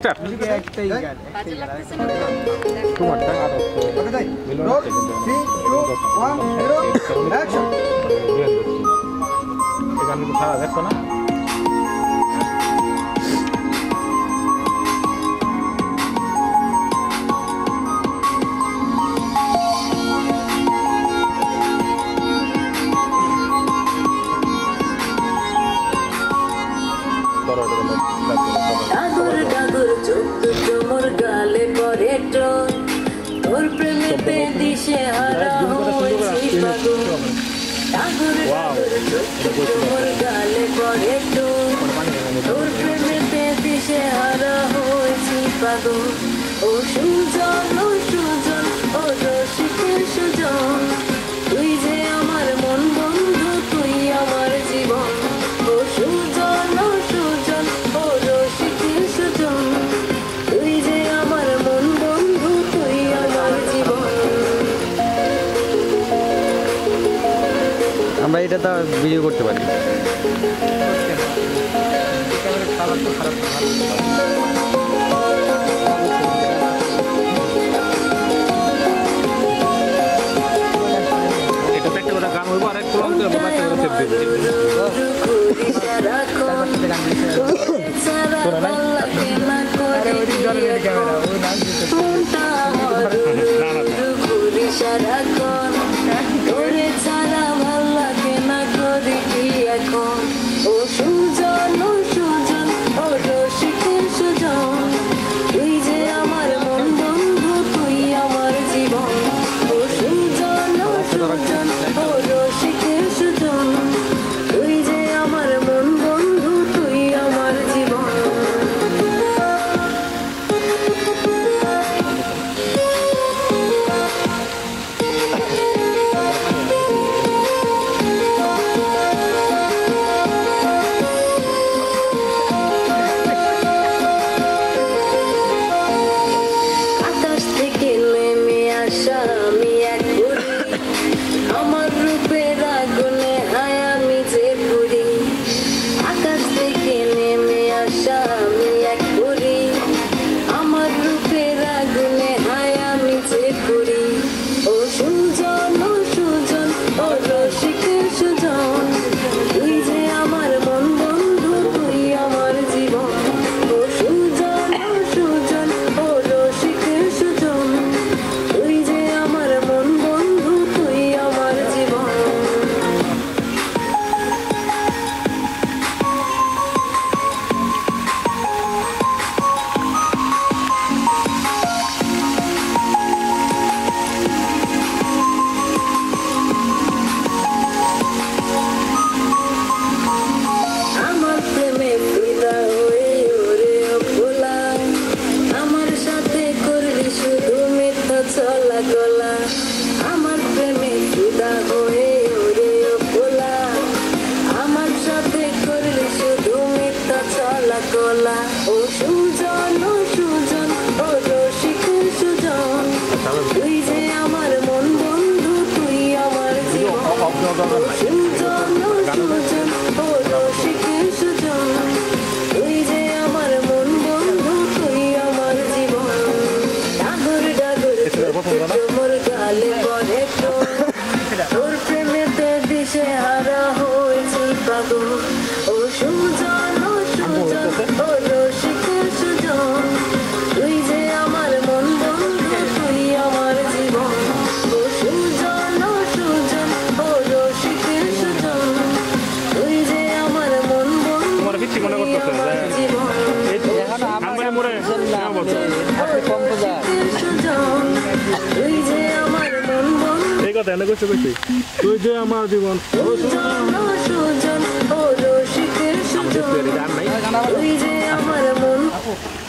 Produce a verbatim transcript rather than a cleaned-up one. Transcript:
start একটাই গান একটাই গান তোমারটা ওকে তাই roll three two one zero action এই গান কি সারা দেখছো না ডাগর ডাগর চোখ দুটো মোর গালে পরে টোন তোর প্রেমেতে দিশে হারা হয়েছি পাগল ডাগর ডাগর চোখ দুটো মোর গালে পরে টোন তোর প্রেমেতে দিশে হারা হয়েছি পাগল ও সুজন ও সুজন ও রসিকের সুজন তুই যে আমার মন বন্ধু তুই আমার জীবন ও সুজন ও সুজন ও রসিকের সুজন তুই যে আমার মন বন্ধু তুই আমার জীবন আমরা এটা তো ভিডিও করতে পারি খারাপ তো খারাপ এটা একটা করে গান হইব আর এক কলম দিয়ে বাবা একটা করে সেভ দিবে ও সুজন ও সুজন ও রসিকের সুজন তুই যে আমার মন বন্ধু তুই আমার জীবন ও সুজন ও সুজন ও রসিকের সুজন তুই যে আমার মন বন্ধু তুই আমার জীবন আকাশ থেকে নেমে আসা আমি এক পুরি আমার রূপের আগুনে হায় আমি যে পুরি আকাশ থেকে নেমে আসা আমি এক পুরি আমার রূপের আগুনে হায় আমি যে পুরি ও সুজন ও সুজন ও রসিকের সুজন তুই যে আমার মন বন্ধু তুই আমার জীবন ও সুজন ও সুজন ও রসিকের সুজন তুই যে আমার মন বন্ধু তুই আমার জীবন আমার প্রেমে ফিদা হয়ে ওরে অপোলা আমার সাথে করলি শুধু মিথ্যা চলা গলা আমার প্রেমে ফিদা হয়ে ওরে অপোলা আমার সাথে করলি শুধু মিথ্যা চলা গলা ও সুজন ও সুজন ও রসিকের সুজন তুই যে আমার মন বন্ধু তুই আমার জীবন সুজন ও সুজন ও রসিকের সুজন তুই যে আমার মন বন্ধু তুই আমার জীবন ডাগর ডাগর মোর গালে পরে তোর প্রেমেতে দিশে হারা হয়েছি পাগল ও সুজন ও সুজন ও রসিকের সুজন তুই যে আমার মন বন্ধু তুই আমার জীবন ও সুজন ও সুজন ও রসিকের সুজন তুই যে আমার মন বন্ধু তোমার ভিত্তি মনে করতেছে আমার জীবন এই তো আমবাড়ি মোড়ে নাম বলছো আপনি কম্পোজার সুজন তুই যে আমার মন বন্ধু এই কথা এনে কইছো কইছি তুই যে আমার জীবন ও সুজন ও সুজন ও রসিকের সুজন গান নাই তুই যে আমার মন